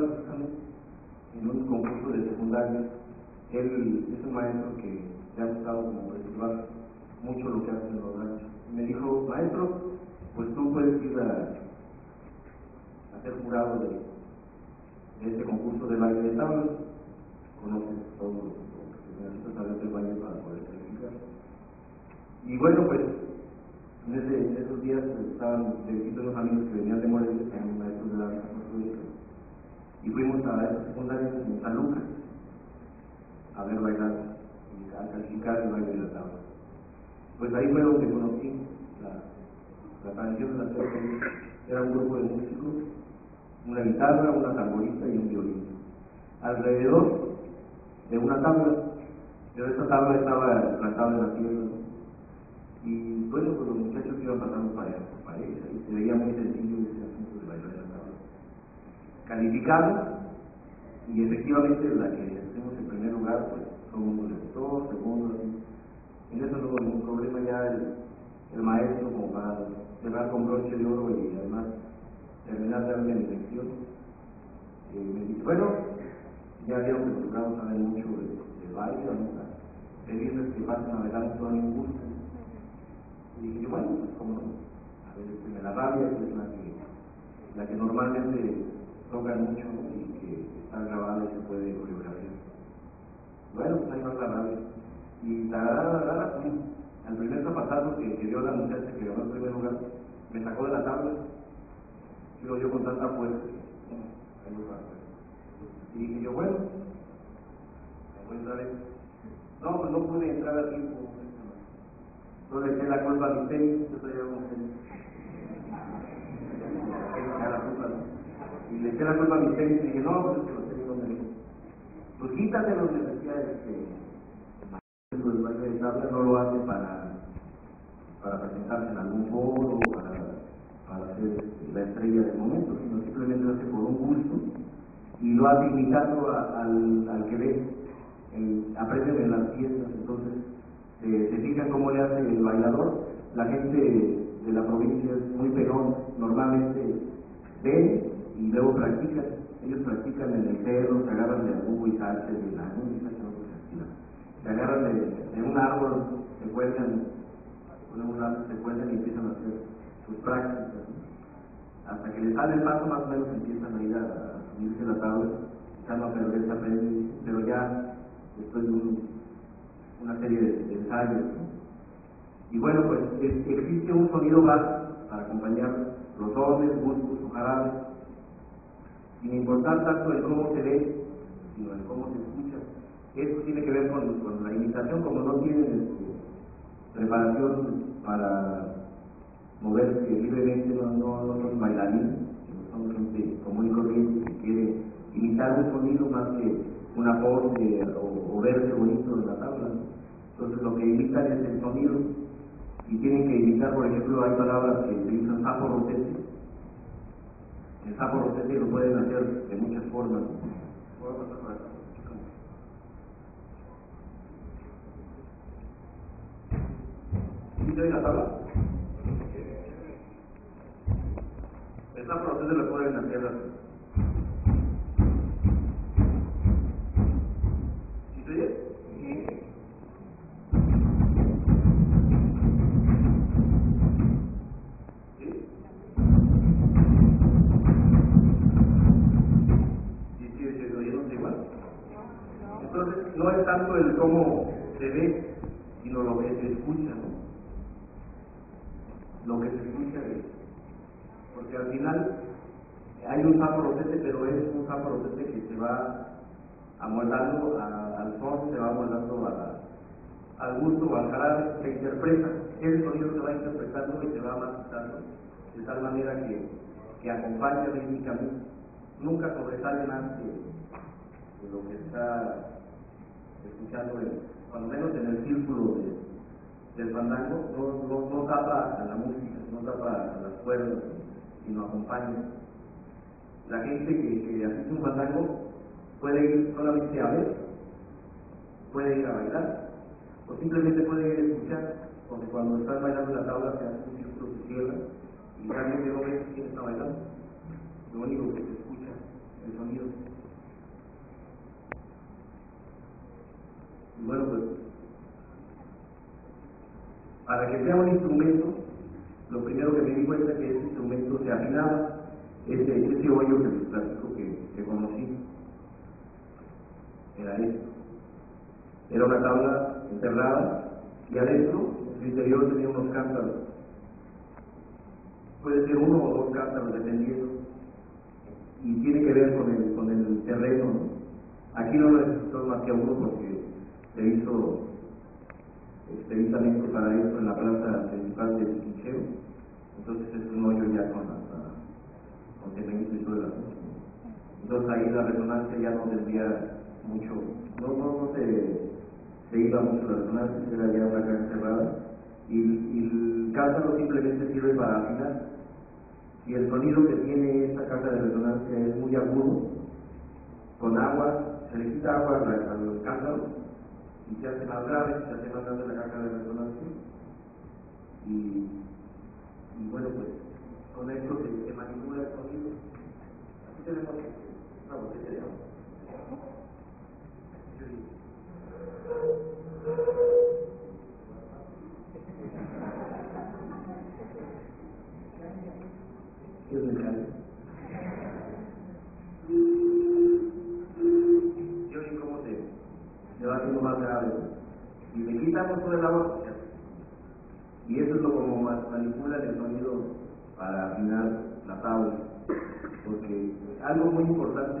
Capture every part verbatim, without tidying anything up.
precisamente en un concurso de secundaria. Él es un maestro que le ha gustado como preservar mucho lo que hacen los ranchos. Me dijo, maestro, pues tú puedes ir a, a ser jurado de, de este concurso de baile de tablas, conoces todo lo que necesitas saber del baile para poder calificar. Y bueno, pues en, ese, en esos días estaban de visita unos amigos que venían de Morelia, que eran maestros de danza folclórica, y fuimos a esta secundaria en San Lucas a ver bailar y a calificar el baile de la tabla. Pues ahí fue donde conocí la, la tradición de la tabla. Era un grupo de músicos, una guitarra, una tamborita y un violín, alrededor de una tabla, pero esa tabla estaba plantada en la tierra, ¿no? Y bueno, pues los muchachos iban pasando pareja por pareja y se veía muy sencillo ese asunto de bailar en la tabla. Calificaron, y efectivamente la que hacemos en primer lugar, pues todo el mundo le gustó, segundo, así. En eso no hubo ningún problema. Ya el, el maestro, como para cerrar con broche de oro y además terminar de darme mi lección, eh, me dice, bueno, ya vieron que los jurados saben mucho de, de baile, vamos a pedirles que pasen a bailar un son injusto. Y dije, bueno, pues como no, a ver, este, la rabia, que es la que, la que normalmente toca mucho, ¿no? Y que está grabada y se puede coreografiar. Bueno, pues ahí va la rabia. Y la verdad, al primer zapatazo que, que dio la muchacha que ganó el primer lugar, me sacó de la tabla y lo dio con tanta fuerza. Y dije yo, bueno, me voy a entrar en... No, pues no pude entrar a tiempo. Yo le eché la culpa a mi tenis, yo traía un tenis. Y le eché la culpa a mi tenis y dije, no, pues es que los tenis no me dicen. Pues quítatelos, me decía este... el baile de tabla no lo hace para, para presentarse en algún foro, para, para ser la estrella del momento, sino simplemente lo hace por un gusto y lo hace imitando a, al, al que ve, el, aprenden en las fiestas. Entonces eh, se fijan cómo le hace el bailador. La gente de la provincia es muy pegón, normalmente ven y luego practican. Ellos practican en el cerro, se agarran de algún huizache, de la se agarran de, de un árbol, se cuelgan, ponen un árbol, se cuelgan y empiezan a hacer sus prácticas, ¿no? Hasta que les sale el paso, más o menos empiezan a ir a, a subirse la tabla, echando a perder, se aprende, pero ya después de un, una serie de, de ensayos, ¿no? Y bueno, pues es, existe un sonido base para acompañar los sones, gustos o jarabes, sin importar tanto el cómo se ve, sino el cómo se escucha. Esto tiene que ver con, con la imitación, como no tienen este, preparación para moverse libremente, no, no, no son bailarines, son gente común y corriente que quiere imitar un sonido más que una pose o, o verse bonito en la tabla. Entonces lo que imitan es el sonido y tienen que imitar, por ejemplo, hay palabras que utilizan sapo rotete. El sapo rotete lo pueden hacer de muchas formas. Voy a pasar por acá. ¿Sí te oye la tabla? El sapo rotete lo pueden hacer así. ¿Sí te oye? Sí. Entonces, no es tanto el cómo se ve, sino lo que se escucha, ¿no? Lo que se escucha es, porque al final hay un sapo rotete, pero es un sapo rotete que se va amoldando a, al son, se va amoldando a, al gusto o al jarabe, se interpreta, ese sonido se va interpretando y se va matizando de tal manera que, que acompaña rítmicamente, nunca sobresale más de, de lo que está escuchando, el, cuando menos en el círculo de, del fandango, no, no, no tapa a la música, no tapa a las cuerdas, sino acompaña. La gente que, que asiste un fandango puede ir solamente a ver, puede ir a bailar, o simplemente puede ir a escuchar, porque cuando estás bailando en la tabla se hace un círculo, se cierra, y realmente no ves quién está bailando, lo único que se escucha es el sonido. Para que sea un instrumento, lo primero que me di cuenta es que ese instrumento se afinaba, ese, ese hoyo que les platico que, que conocí, era esto. Era una tabla enterrada y adentro, en su interior, tenía unos cántaros. Puede ser uno o dos cántaros dependiendo. Y tiene que ver con el, con el terreno, ¿no? Aquí no necesitó más que uno porque se hizo expeditamente para eso en la plaza principal del Quicheo. Entonces es un hoyo ya con, hasta, con cemento y todo el asunto. Entonces ahí la resonancia ya no tendría mucho, no, no, no se, se iba mucho la resonancia, era ya una caja cerrada. Y, y el cántaro simplemente sirve para afinar. Y el sonido que tiene esta caja de resonancia es muy agudo, con agua, se le quita agua a los cántaros y se hace más grave, se hace más grande la caja de resonancia. Y, y bueno, pues con esto se, se manipula el sonido. Aquí tenemos una botella de agua. ¿Qué es el cáliz? Yo vi cómo se, se va haciendo más grave. Y le quitamos todo el agua. Y eso es lo como manipulan el sonido para afinar la tabla. Porque algo muy importante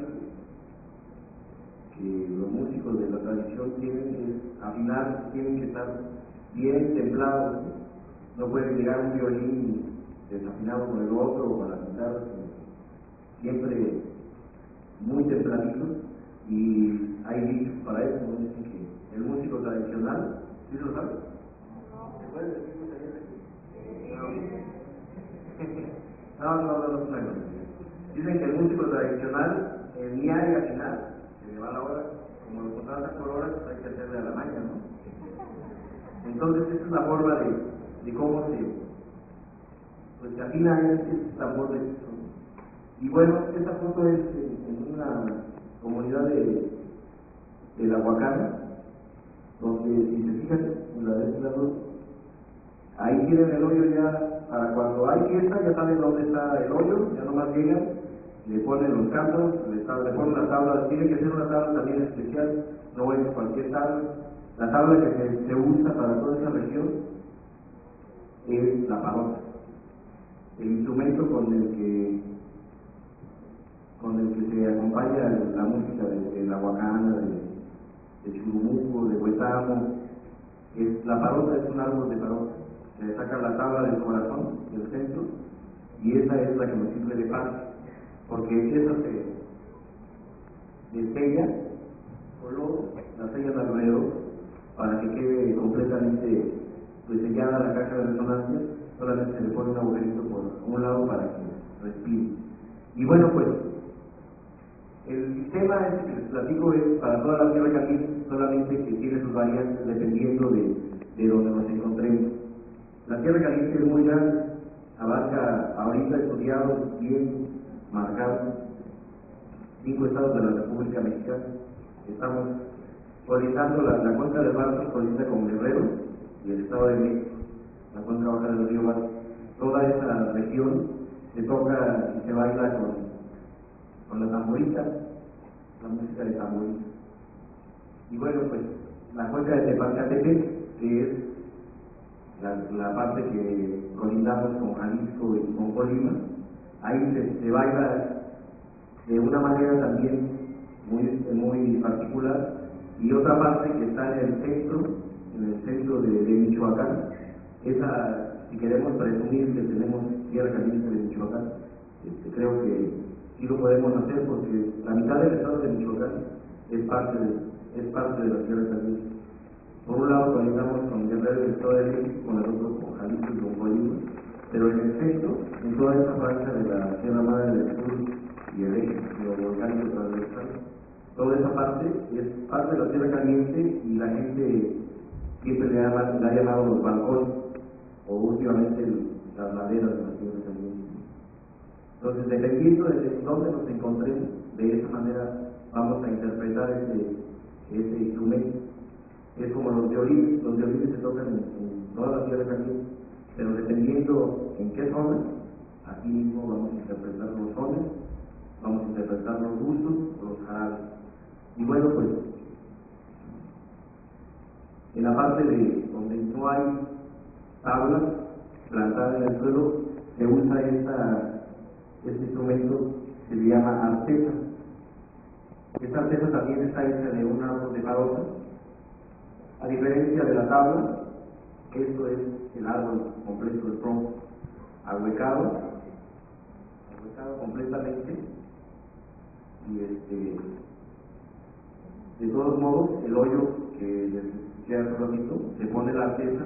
que los músicos de la tradición tienen es afinar, tienen que estar bien templados. No puede llegar un violín desafinado con el otro o con la guitarra, siempre muy templaditos. Y hay dichos para eso, ¿no? Dicen que el músico tradicional, ¿sí lo sabe? ¿Se puede decir no, no, no, no, no, no, no. Dicen que el músico tradicional, en mi área final, se le va la hora, como lo contratan por horas, pues hay que hacerle a la maña, ¿no? Entonces, esa es la forma de, de cómo se, pues, se afina este tambor de esto. Y bueno, esta foto es en, en una comunidad de, de La Huacana, donde, si se fijan, en la de este lado, ahí tienen el hoyo ya, para cuando hay fiesta, ya saben dónde está el hoyo, ya nomás llegan, le ponen los cantos, le, le ponen la tabla, tiene que ser una tabla también especial, no es cualquier tabla. La tabla que se, se usa para toda esa región es la parota, el instrumento con el que con el que se acompaña la música de, de La Huacana, de, de Churumuco, de Huetamo. Es, la parota es un árbol de parota. Se saca la tabla del corazón, del centro, y esa es la que nos sirve de paz, porque esa se, se sella con lodo, la sellan alrededor, para que quede completamente pues, sellada la caja de resonancia. Solamente se le pone un agujerito por un lado para que respire. Y bueno, pues el sistema este que les platico es para toda la tierra caliente, solamente que tiene sus variantes dependiendo de, de donde nos encontremos. La tierra caliente es muy grande, abarca ahorita estudiados, bien marcados, cinco estados de la República Mexicana. Estamos colindando la, la cuenca del Barzos, colinda con Guerrero y el Estado de México, la cuenca baja del río Barzos. Toda esa región se toca y se baila con, con la tamborita, la música de tamborita. Y bueno, pues la cuenca de Tepalcatepec, que es La, la parte que colindamos con Jalisco y con Colima, ahí se, se baila de una manera también muy, muy particular. Y otra parte que está en el centro, en el centro de, de Michoacán, esa, si queremos presumir que tenemos tierra caliente de Michoacán, este, creo que sí lo podemos hacer porque la mitad del estado de Michoacán es parte de, es parte de la tierra caliente. Por un lado colindamos con Guerrero del Estado de México, con el otro con Jalisco y con Colima, pero en el centro, en toda esta franja de la Sierra Madre del Sur y el eje volcánico transversal, toda esa parte es parte de la tierra caliente y la gente siempre le ha, le ha llamado los balcones o últimamente el, las laderas de la tierra caliente. Entonces, dependiendo de dónde nos encontremos, de esa manera vamos a interpretar ese, ese instrumento. es como los violines, los violines se tocan en, en toda la tierra caliente, pero dependiendo en qué zona, aquí mismo vamos a interpretar los sones, vamos a interpretar los gustos, los jarabes. Y bueno, pues, en la parte de donde no hay tablas plantadas en el suelo, se usa esta, este instrumento que se llama artesa. Esta artesa también está hecha de un árbol de caroza. A diferencia de la tabla, esto es el árbol completo, el tronco, ahuecado, ahuecado completamente, y este, de todos modos, el hoyo que les expliqué hace ratito, se pone la artesa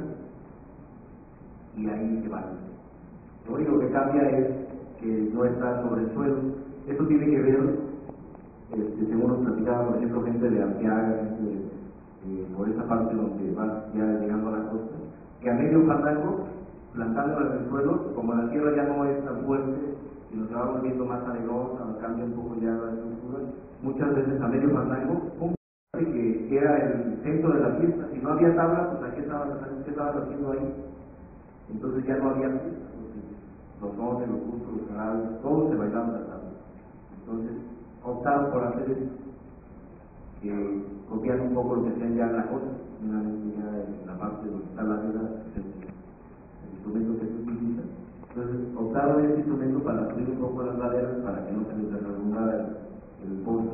y ahí se va. Lo único que cambia es que no está sobre el suelo. Esto tiene que ver, este, según nos platicaba, por ejemplo, gente de Arteaga, gente de, eh, por esa parte donde va ya llegando a la costa, que a medio fandango, plantándolo en el suelo, como la tierra ya no es tan fuerte, sino se va volviendo más arenosa, cambia un poco ya la estructura, muchas veces a medio fandango, un que era el centro de la fiesta, si no había tabla, pues ¿qué estabas, qué estabas haciendo ahí? Entonces ya no había fiesta, los sones, los gustos, los jarabes, todos se bailaban la tabla. Entonces optaron por hacer eso, que copian un poco lo que hacían ya en la costa, ya en la parte donde está la vela, el, el instrumento que se utiliza. Entonces optaron este instrumento para subir un poco las laderas para que no se les derrumbara el, el pozo.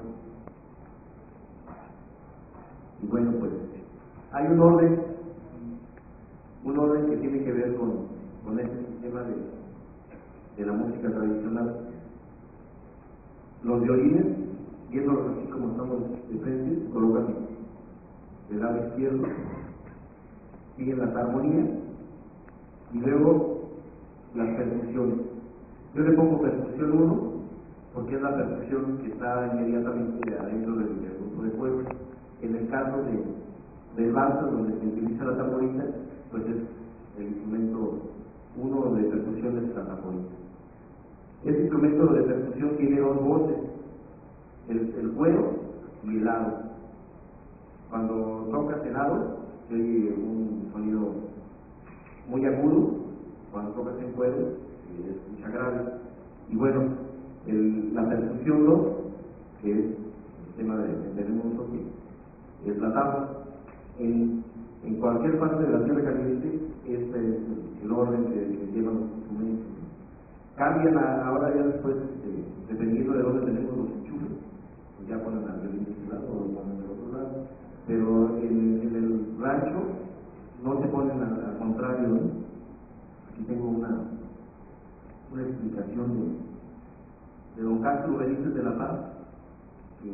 Y bueno, pues hay un orden, un orden que tiene que ver con, con este sistema de, de la música tradicional. Los violines, viéndolos así como estamos de frente, se colocan del lado izquierdo, siguen las armonías y luego las percusiones. Yo le pongo percusión uno porque es la percusión que está inmediatamente adentro del, del grupo de cuerdas. En el caso de, del banjo, donde se utiliza la tamborita, pues es el instrumento uno de percusión es la tamborita. Este instrumento de percusión tiene dos voces, el, el cuero y el aro. Cuando tocas el aro, hay un sonido muy agudo, cuando tocas el cuero, se escucha grave. Y bueno, el, la percusión dos, que es el tema de tenemos un toque, es la tabla. En, en cualquier parte de la tierra caliente, este es el, el orden que, que llevan los instrumentos. Cambian a, ahora ya después, este, dependiendo de dónde tenemos los enchufes, pues ya ponen al violín de este lado o lo ponen del otro lado. Pero en, en el rancho no se ponen al, al contrario, ¿no? Aquí tengo una, una explicación de, de don Castro Benítez de la Paz, que,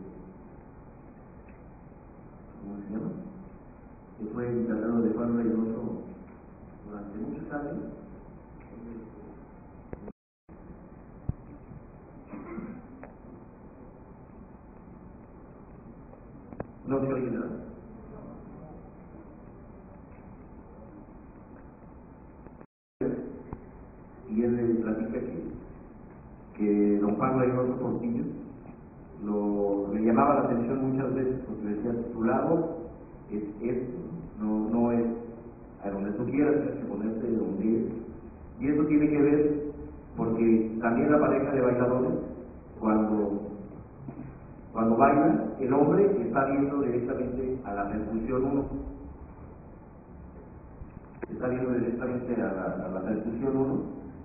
¿cómo se llama? Que fue encargado de Juan Reynoso durante muchos años. No se oye nada. Y él le platica que, que don Juan Reynoso Portillo lo, le llamaba la atención muchas veces porque decía, tu lado es esto, no, no es a donde tú quieras, tienes que ponerte donde es. Y eso tiene que ver porque también la pareja de bailadores, cuando Cuando baila, el hombre está viendo directamente a la percusión uno. Está viendo directamente a la, a la percusión uno.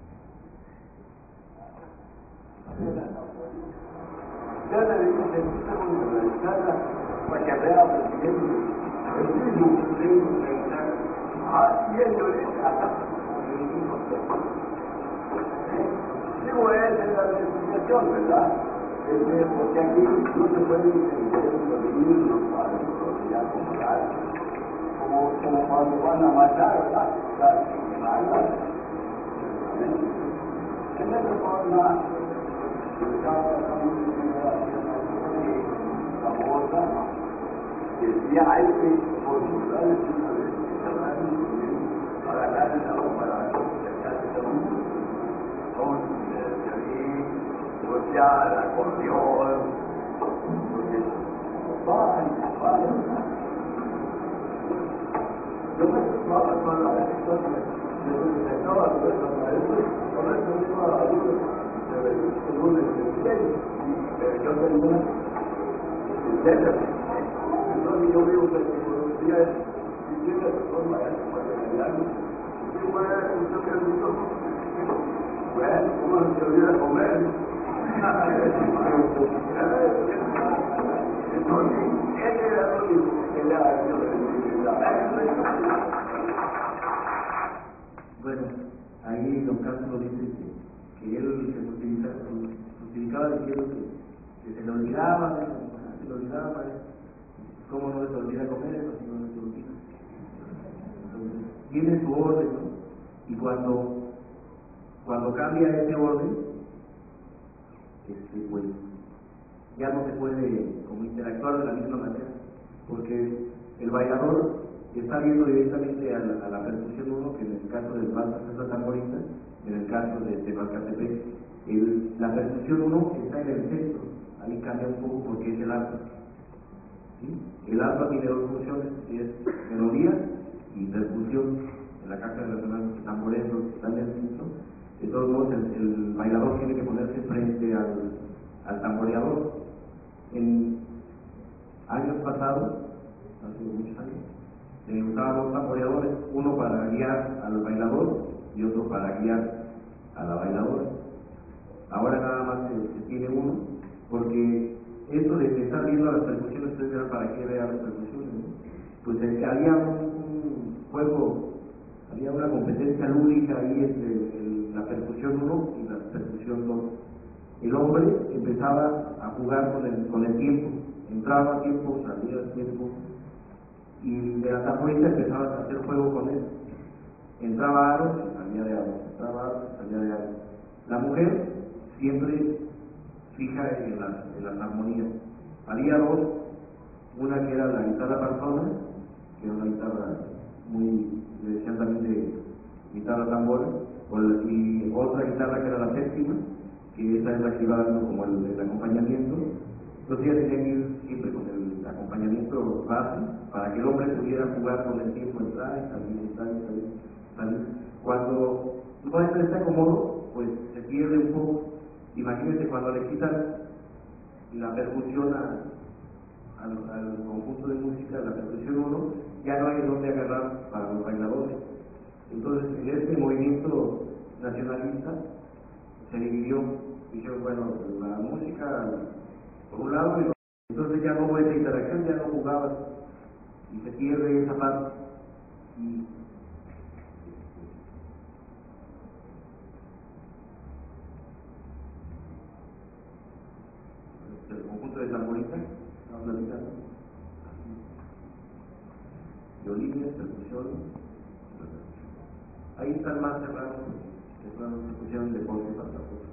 Ya le digo que está con la guitarra para que vea al presidente. El mismo presidente de la guitarra. Haciendo digo, esa es la explicación, ¿verdad? Este, porque aquí no se puede entender los niños, los padres, los ya como tal, como, como cuando van a matar, ¿verdad? Las malas. En esa forma, cada famosa, decía, hay que consultar el tipo de para darle la voz para sacarse con el violín, pues ya el acordeón, porque van, van. Pero yo tengo una tristeza. Entonces yo veo que la tecnología es, si tiene razón, maestro, para engañarnos. ¿Qué fue eso que él dijo? Bueno, uno se olvida comer. Entonces, ese era lo que le ha hecho la Bueno, ahí don Castro dice que, que él se justificaba, justificaba diciendo que, que se le olvidaba, se le olvidaba, ¿cómo no se olvida comer eso si no se olvida? Entonces, tiene su orden, ¿no? Y cuando, cuando cambia ese orden, este, pues ya no se puede como interactuar de la misma manera, porque el bailador está viendo directamente a la, a la percusión uno, que en el caso del Vals Santa Tamborita, en el caso de Temalcatepec, el, la percusión uno está en el centro, ahí cambia un poco porque es el arpa. ¿Sí? El arpa tiene dos funciones, es melodía y percusión. En la caja de los tambores que están en el centro, de todos modos el, el bailador tiene que ponerse frente al, al tamboreador. En años pasados, hace muchos años, se usaban dos tamboreadores, uno para guiar al bailador y otro para guiar a la bailadora. Ahora nada más se, se tiene uno, porque esto de que estar viendo las percusiones, ustedes verán para qué vean las percusiones, ¿no? Pues eh, había un, un juego, había una competencia lúdica ahí entre el, la percusión uno y la percusión dos. El hombre empezaba a jugar con el, con el tiempo, entraba a tiempo, salía a tiempo, y de la tamborita empezaba a hacer juego con él. Entraba aro y salía de aro, entraba aro y salía de aro. La mujer siempre fija en las, en las armonías. Había dos, una que era la guitarra persona, que era una guitarra muy, le decían también de guitarra tambora, y otra guitarra que era la séptima, que esa es la que iba dando como el, el acompañamiento. Entonces ella tenía que ir siempre con el acompañamiento base para que el hombre pudiera jugar con el tiempo, entrar y salir, entrar y salir, salir. Cuando no está en este acomodo, pues se pierde un poco. Imagínense cuando le quitan la percusión a, al, al conjunto de música, la percusión uno, ya no hay donde agarrar para los bailadores. Entonces, en este movimiento nacionalista se dividió, dijeron, bueno, la música por un lado, y entonces ya no hubo esa interacción, ya no jugabas, y se pierde esa parte. Y el conjunto de tamboritas, vamos a visitar, violines, percusión, ahí están más cerrados, que son percusión de deporte para la foto.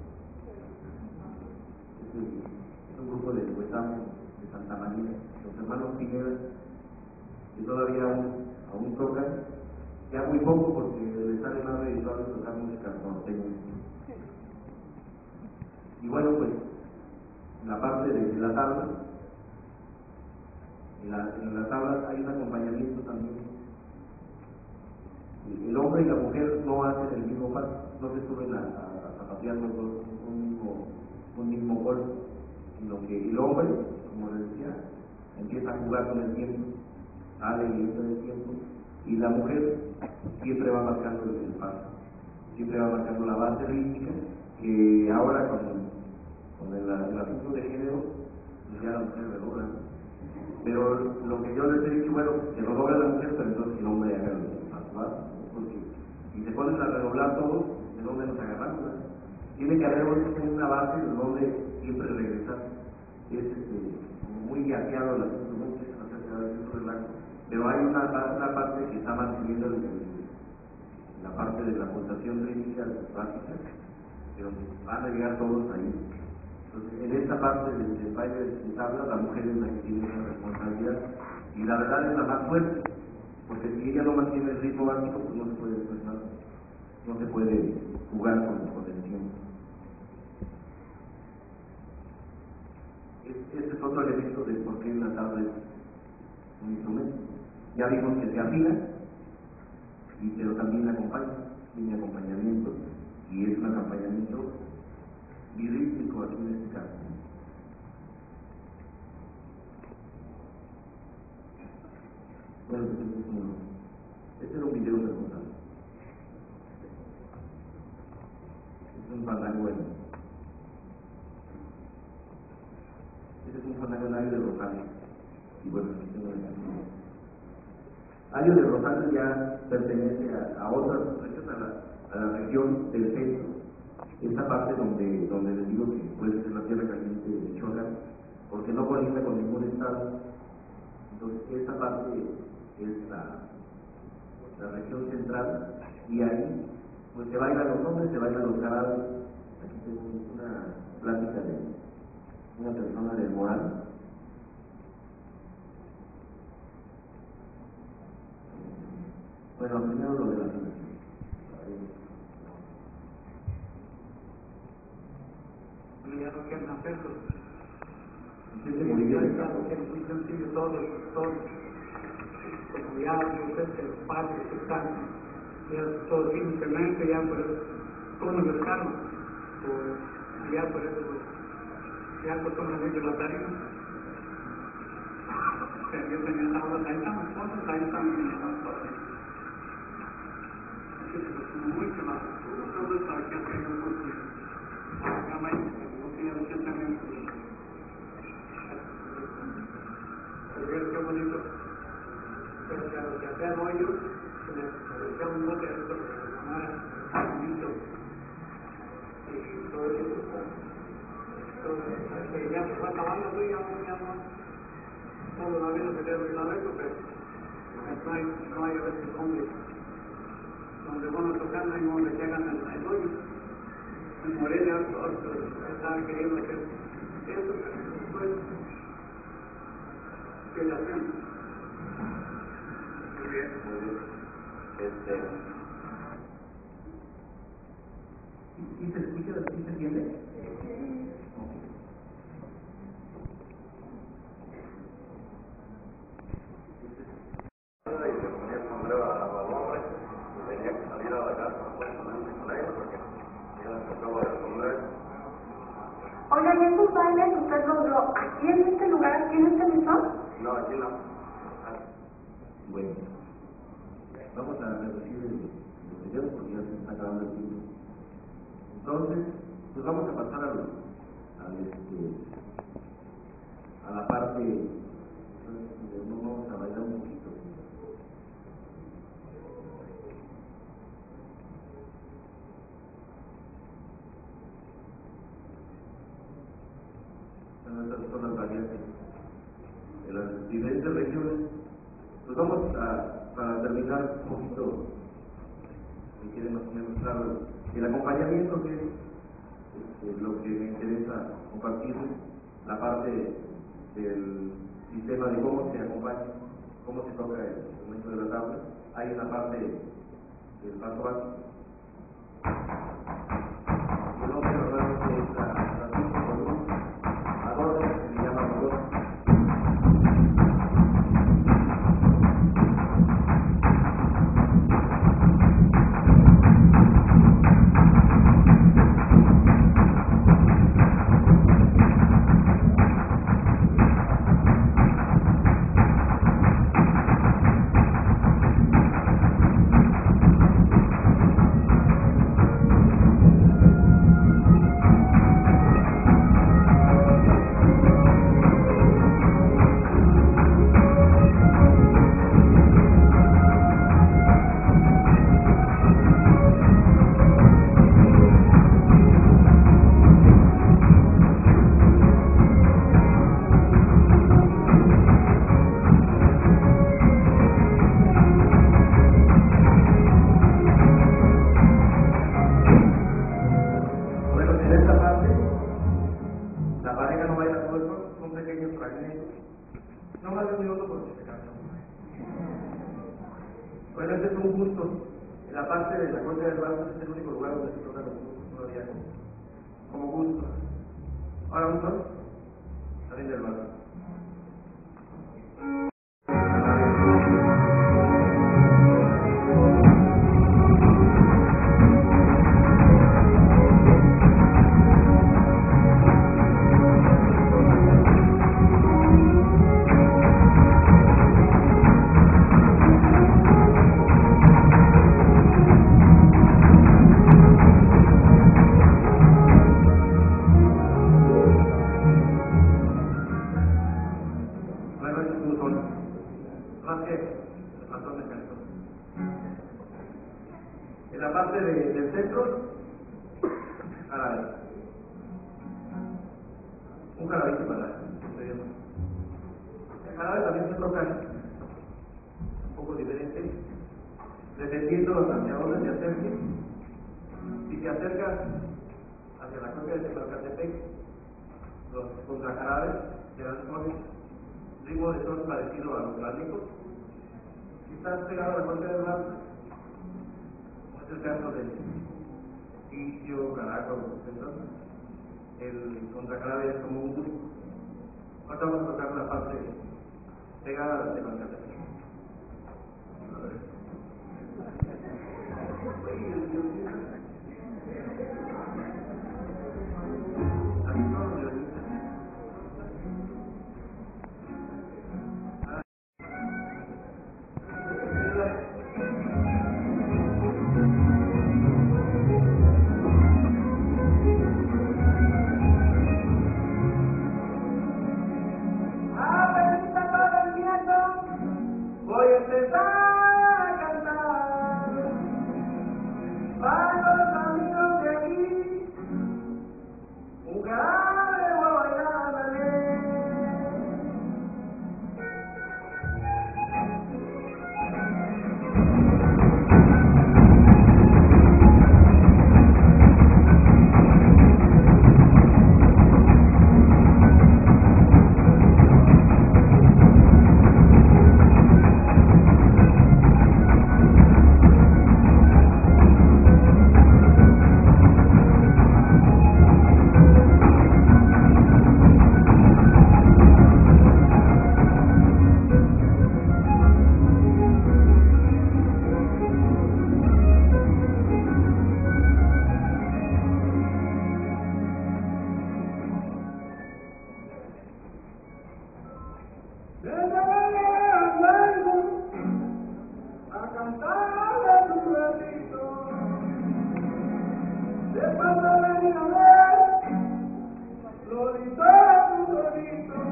Es un grupo de Huetamo, de Santa María, los hermanos Pineda, que todavía aún, aún tocan, ya muy poco porque les sale más redituable tocar música norteña. Y bueno, pues la parte de, de la tabla, en la, en la tabla hay un acompañamiento también. El hombre y la mujer no hacen el mismo paso, no se suben a, a, a zapatear los dos un mismo, un mismo golpe, sino que el hombre, como les decía, empieza a jugar con el tiempo, sale y entra el tiempo, y la mujer siempre va marcando el, el paso, siempre va marcando la base rítmica, que ahora con, con el, el asunto de género, pues ya la mujer redobla. Pero lo que yo les he dicho, bueno, que redobla la mujer, pero entonces el hombre haga el paso básico, porque si se ponen a redoblar todos, ¿de dónde nos agarramos? ¿Verdad? Tiene que haber una base de donde siempre regresar. Es este, como muy gateado el asunto, ¿no? Pero hay una, una parte que está manteniendo el, el, la parte de la pulsación rítmica básica, pero van a llegar todos ahí. Entonces, en esta parte del, del baile de tabla, la mujer es la que tiene esa responsabilidad, y la verdad es la más fuerte, porque si ella no mantiene el ritmo básico, pues no se puede expresar, no se puede jugar con, con el tiempo. Este es otro elemento de por qué la tabla es un instrumento. Ya vimos que se afina, y, pero también acompaña, tiene acompañamiento, y es un acompañamiento birrítmico aquí en este caso. Bueno, pues este es uno. Este era un video de Rosal. Este es un fandango bueno. Este es un fandango en Ario de Rosario. Y bueno, aquí tengo el ejemplo. Ario de Rosario ya pertenece a, a otras regiones, a la, a la región del centro. Esta parte donde, donde les digo que puede ser la tierra caliente de Michoacán, porque no colinda con ningún estado. Entonces, esta parte es la, la región central, y ahí pues se bailan los hombres, se bailan los jarados. Aquí tengo una plática de una persona del Moral. Bueno, primero lo de la financiación. Ya no quieren hacerlo. Sí, sí, muy bien. Ya no quieren, muy sencillo, todos, todos, como ya los padres que están, ya todos tienen cemento, ya por eso, todos los carros, pues ya por eso, ya acostumbran ellos la tarifa. Pero yo tenía esa hora, ahí están las cosas, ahí están las cosas. Así que pues mucho más, todo esto hay que hacerlo porque, ya me ya lo siento también. Pero qué bonito. Pero que a los que hacían hoyos, se les decía un bote a esto, que la mara, bonito. Y todo eso. Entonces, ya se fue acabando, ya no, ya no. Todo lo bien se debe olvidar eso, pero no hay, no hay a veces donde, donde van a tocar, no hay donde llegan al hoyo. En Morelia, otros estaban queriendo hacer eso, pero después, ¿qué le hacemos? Muy bien, muy bien. Este... ¿Sí se escucha? ¿Sí se entiende? Y se ponía el sombrero a la babona y tenía que salir a la casa, pues ponerse con ellos porque ya les tocaba responder. Oiga, ¿y esos bailes usted los vio aquí en este lugar, aquí en este mesón? No, aquí no. Bueno, vamos a reducir el video porque ya se está acabando el tiempo. Entonces, pues vamos a pasar a, los, a, este, a la parte donde no vamos a bailar un poquito. Bueno, estas son las variantes de las diferentes regiones. Pues vamos a, para terminar un poquito, me quede más o menos claro el acompañamiento, que es este, lo que me interesa compartir, la parte del sistema de cómo se acompaña, cómo se toca el momento de la tabla. Hay una parte del paso básico, y el otro normalmente es la transición con un adorno que se llama adorno. No más de un minuto porque se cansa. Bueno, este es un gusto. En la parte de la corte del barco es el único lugar donde se tocan los gustos todavía como, como gusto. Ahora un son, salen del barco. más que razón de canto. En la parte de, del centro, jarabe. Un jarabito para el jarabe también se toca un poco diferente, dependiendo los hacia se acerquen. Si se acerca hacia la cuenca de Tepalcatepec, los contrajarabes serán con ritmo de son parecido a los clásicos. Si estás pegado a la cuenca del mar, como es el caso del sitio, Caracas, etcétera, el contrajarabe es como un grupo. Ahora vamos a tocar la parte pegada a la Tepalcatepec. A ver. Voy a empezar a cantar para los amigos de aquí, un jarabe voy a bailarle. A cantar un ratito, de cuando venir a ver, Florito, Florito.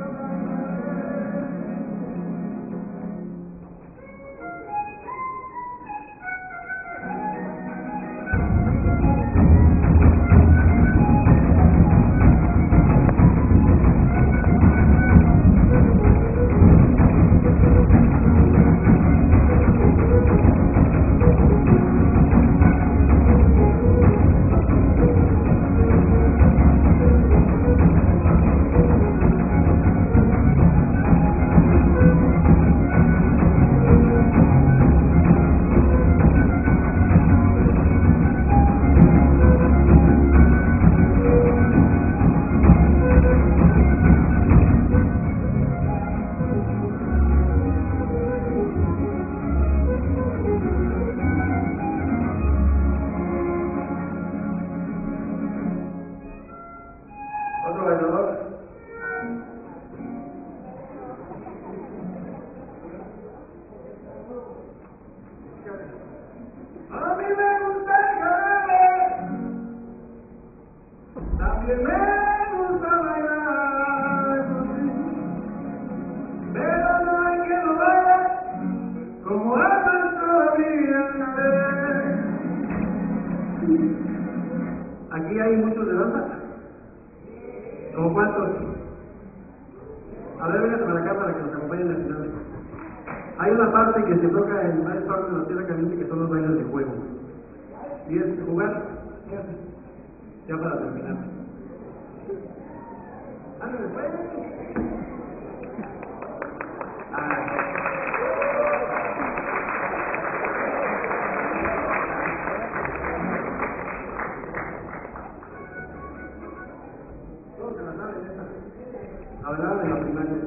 Otro bailador. A mí me gusta el jarabe, también me gusta bailar, pero no hay que lo baile como haces todavía. Aquí hay muchos de danza. ¿Como cuántos? A ver, venga para acá para que nos acompañen al final. Hay una parte que se toca en varias partes de la tierra caliente que son los bailes de juego. Y es jugar, ya para terminar. ¡Ándale, pues! Ah. Hablaba de la primaria.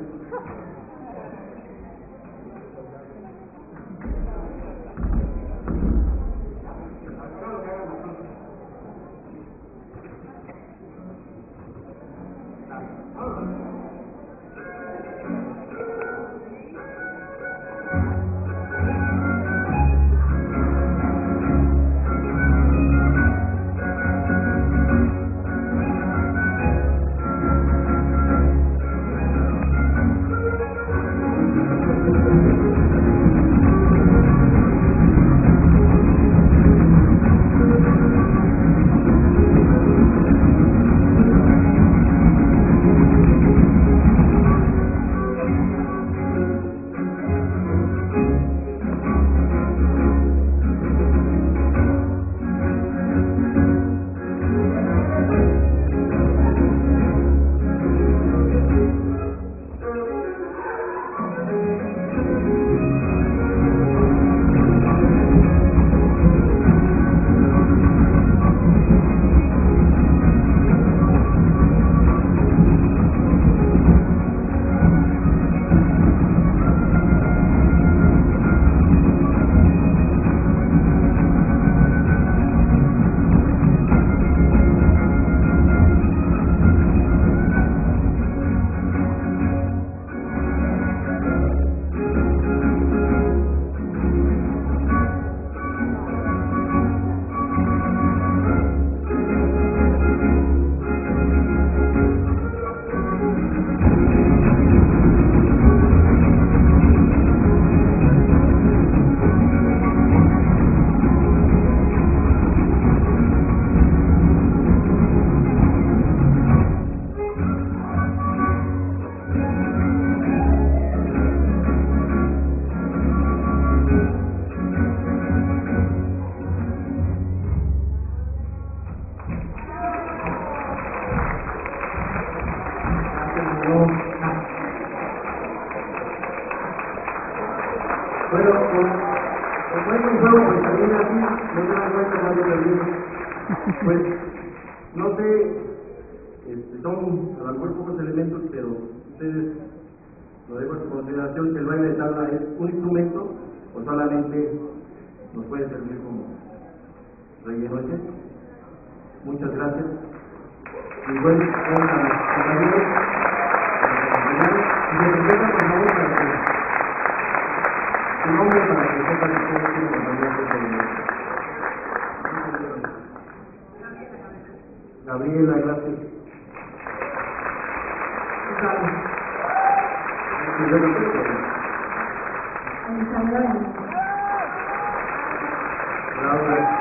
no. Bueno, con, con buen juego, pues también así, no se dan cuenta cuando termino. Pues, no sé, este, son a lo mejor pocos elementos, pero ustedes lo dejo en consideración que el baile de tabla es un instrumento o solamente nos puede servir como relleno. Muchas gracias. Y bueno, vamos a los compañeros. Y se presenta, por favor, para que su nombre, para que sepan que ustedes tienen compañeros. Gabriela, gracias. ¿Qué tal? Laura.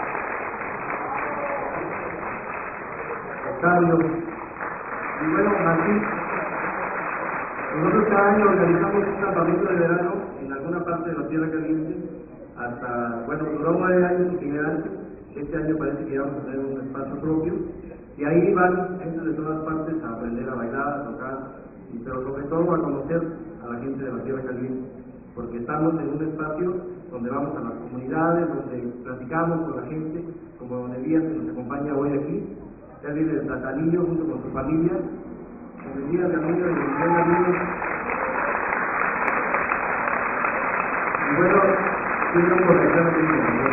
Octavio. Y bueno, así, nosotros cada año organizamos un campamento de verano en alguna parte de la Tierra Caliente, hasta, bueno, duró nueve años itinerantes. Este año parece que vamos a tener un espacio propio, y ahí van gente de todas partes a aprender a bailar, a tocar, y, pero sobre todo a conocer a la gente de la Tierra Caliente, porque estamos en un espacio donde vamos a las comunidades, donde platicamos con la gente, como don Elías, que nos acompaña hoy aquí. Él vive de Platanillo junto con su familia, con el día de amigo y el día de amigos. Y bueno, tiene un potencial de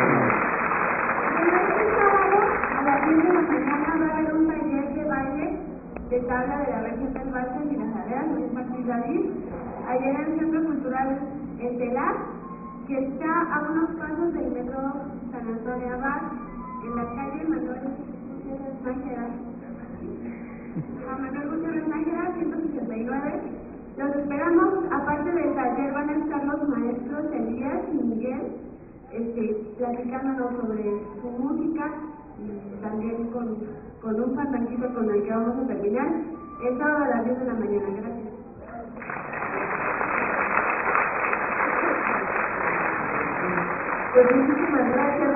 a las diez de la mañana va a haber un taller de baile de tabla de la región del Valle y las Areas, en Martín David, allá en el Centro Cultural El Telar, que está a unos pasos del metro San Antonio Abad, en la calle Manuel Gutiérrez Nájera. A Manuel Gutiérrez Nájera, ciento sesenta y nueve. Los esperamos. Aparte del taller van a estar los maestros Elías y Miguel, este, platicándonos sobre su música, y también con, con un fandanguito con el que vamos a terminar el sábado a las diez de la mañana. Gracias. Pues muchísimas gracias.